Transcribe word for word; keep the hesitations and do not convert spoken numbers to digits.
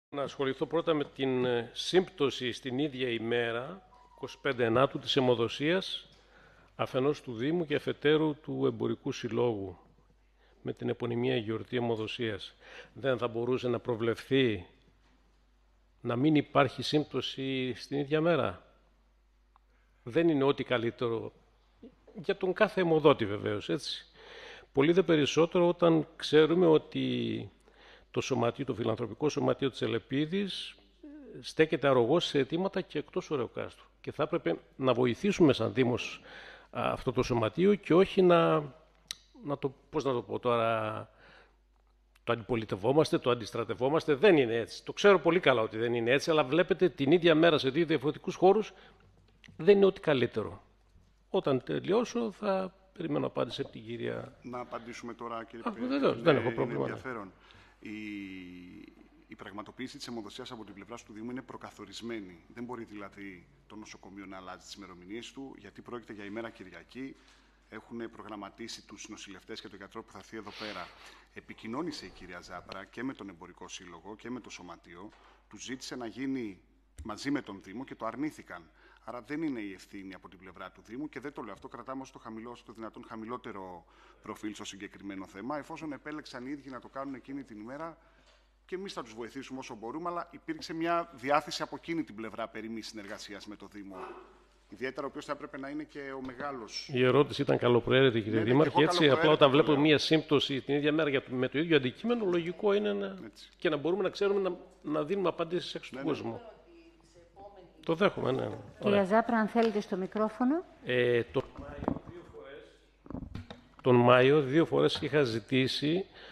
Να ασχοληθώ πρώτα με την σύμπτωση στην ίδια ημέρα, εικοστή πέμπτη Ενάτου, της αιμοδοσίας αφενός του Δήμου και αφετέρου του Εμπορικού Συλλόγου, με την επωνυμία γιορτή αιμοδοσίας. Δεν θα μπορούσε να προβλεφθεί να μην υπάρχει σύμπτωση στην ίδια μέρα? Δεν είναι ό,τι καλύτερο για τον κάθε αιμοδότη βεβαίως, έτσι. Πολύ δε περισσότερο όταν ξέρουμε ότι το σωματείο, το φιλανθρωπικό σωματείο της Ελεπίδης στέκεται αρρωγός σε αιτήματα και εκτός Ωρεοκάστρου. Και θα έπρεπε να βοηθήσουμε σαν Δήμος αυτό το σωματείο και όχι να, να το, πώς να το πω τώρα, το αντιπολιτευόμαστε, το αντιστρατευόμαστε. Δεν είναι έτσι. Το ξέρω πολύ καλά ότι δεν είναι έτσι, αλλά βλέπετε την ίδια μέρα σε δύο διαφορετικούς χώρους δεν είναι ό,τι καλύτερο. Όταν τελειώσω θα περιμένω απάντηση από την κυρία... Να απαντήσουμε τώρα, κύριε Α, Πρόεδρε. βεβαίως, δεν έχω πρόβλημα. Είναι ενδιαφέρον. Η, η πραγματοποίηση της αιμοδοσίας από την πλευρά του Δήμου είναι προκαθορισμένη. Δεν μπορεί δηλαδή το νοσοκομείο να αλλάζει τις ημερομηνίες του, γιατί πρόκειται για ημέρα Κυριακή. Έχουν προγραμματίσει τους νοσηλευτές και τον γιατρό που θα έρθει εδώ πέρα. Επικοινώνησε η κυρία Ζάπρα και με τον Εμπορικό Σύλλογο και με το Σωματείο. Τους ζήτησε να γίνει μαζί με τον Δήμο και το αρνήθηκαν. Άρα δεν είναι η ευθύνη από την πλευρά του Δήμου και δεν το λέω αυτό. Κρατάμε όσο το, χαμηλό, στο δυνατόν χαμηλότερο προφίλ στο συγκεκριμένο θέμα. Εφόσον επέλεξαν οι ίδιοι να το κάνουν εκείνη την ημέρα, και εμείς θα τους βοηθήσουμε όσο μπορούμε, αλλά υπήρξε μια διάθεση από εκείνη την πλευρά περί μη συνεργασίας με το Δήμο. Ιδιαίτερα ο οποίος θα έπρεπε να είναι και ο μεγάλος. Η ερώτηση ήταν καλοπροαίρετη, κύριε ναι, Δήμαρχε. Έτσι, απλά όταν βλέπω μία σύμπτωση την ίδια μέρα με το ίδιο αντικείμενο, λογικό είναι να... και να μπορούμε να ξέρουμε να, να δίνουμε απαντήσεις έξω στον ναι, κόσμο. Ναι. Το δέχομαι, ναι. Κυρία Ζάπρα, αν θέλετε στο μικρόφωνο. Ε, τον, Μάιο, δύο φορές, τον Μάιο δύο φορές είχα ζητήσει